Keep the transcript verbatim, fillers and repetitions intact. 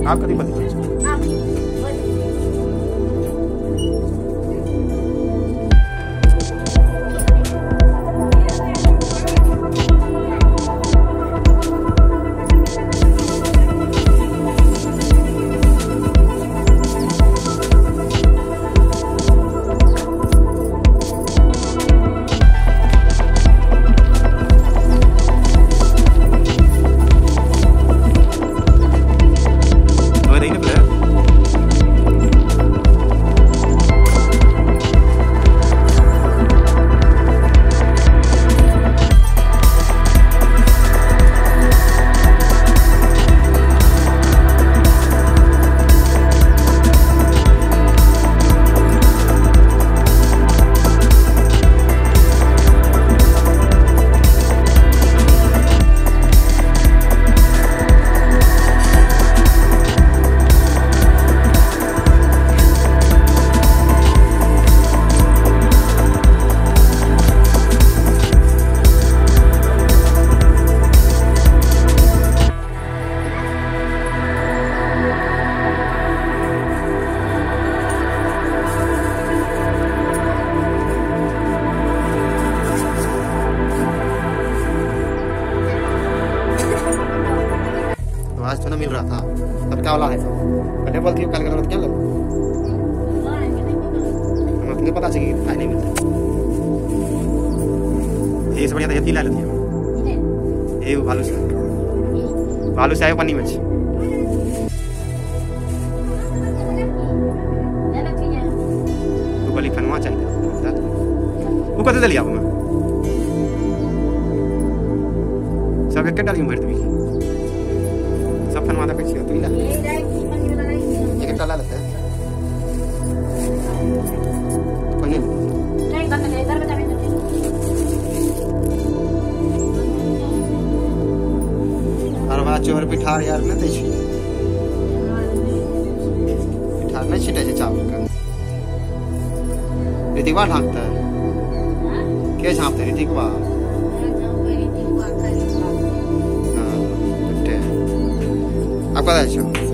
आप कभी पति आज तो ना मिल रहा था, अब क्या वाला है कटे बोलती हूँ कल कर क्या लगा मुझे पता चाहिए कि नहीं मिलता ये से बढ़िया तो ये ला लेती है ये भालू से भालू से आए पानी में तो बली फनवा चाहिए वो कते दलिया मैं सब एक डाली भर दी सब फनवा तक अच्छी होती है एक डाला लेते हैं कोई नहीं नहीं बंद ले इधर बता मैं और बात चोर पिठार यार न दे छी पिठार न छिटे जे चावल का रीतिवा ढांकता है के झांपते रीतिवा आपका अच्छा